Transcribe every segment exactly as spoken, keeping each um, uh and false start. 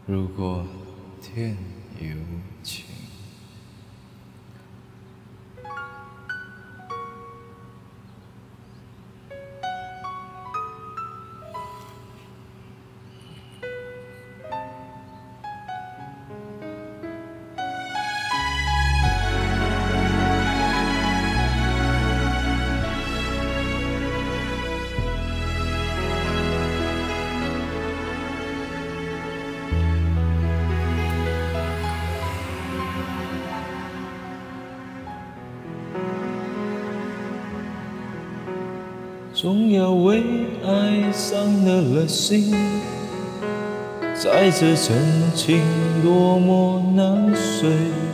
如果天有情。总要为爱伤了了心，在这真情多么难睡。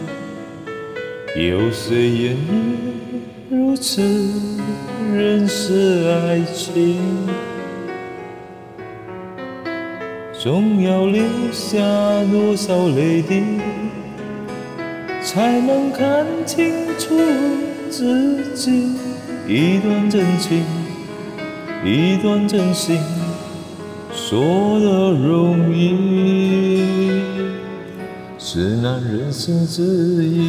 有谁愿意如此认识爱情？总要流下多少泪滴，才能看清楚自己？一段真情，一段真心，说得容易，是难人心之意。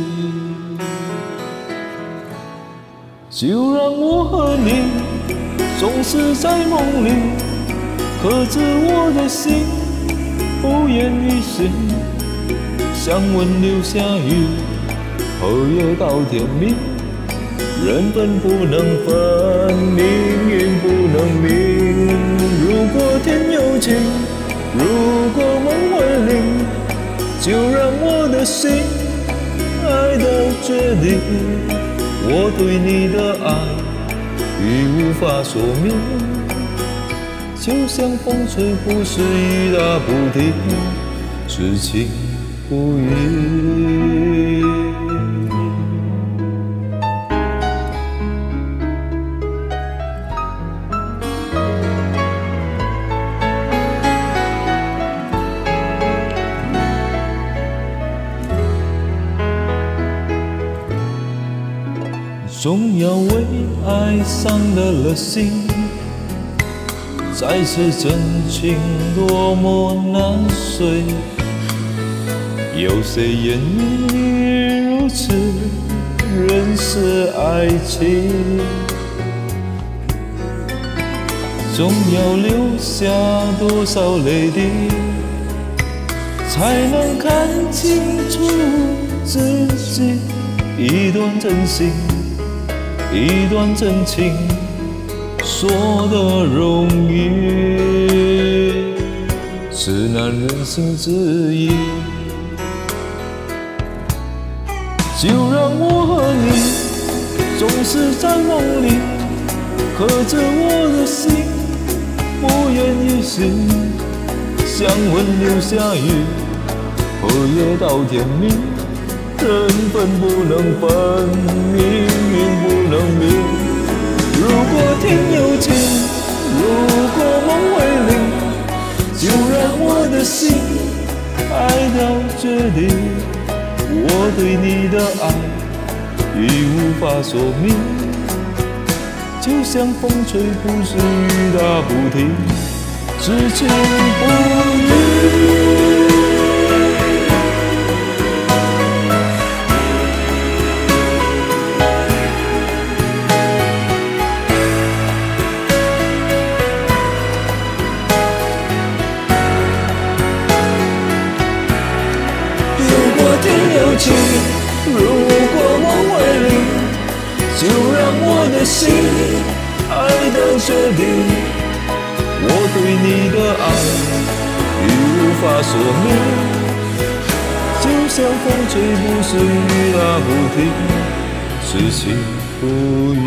就让我和你总是在梦里，刻着我的心，不言于行。像温流下雨，后又到天明。缘分不能分，命运不能明。如果天有情，如果梦会灵，就让我的心爱到绝顶。我对你的爱已无法说明，就像风吹不是雨打不停，痴情不渝。总要为爱伤了了心，再次真情多么难睡。有谁愿意如此认识爱情？总要流下多少泪滴，才能看清楚自己？一段真心，一段真情，说得容易，是难人心之意。就让我和你总是在梦里，刻着我的心，不言于行。像温流下雨，后又到天明。缘分不能分，命运不能明。如果天有情，如果梦会灵，就让我的心爱到绝顶。我对你的爱已无法说明，就像风吹不是雨打不停，痴情不渝。如果梦会灵，就让我的心爱到绝顶。我对你的爱已无法说明，就像风吹不是雨打不停，痴情不渝。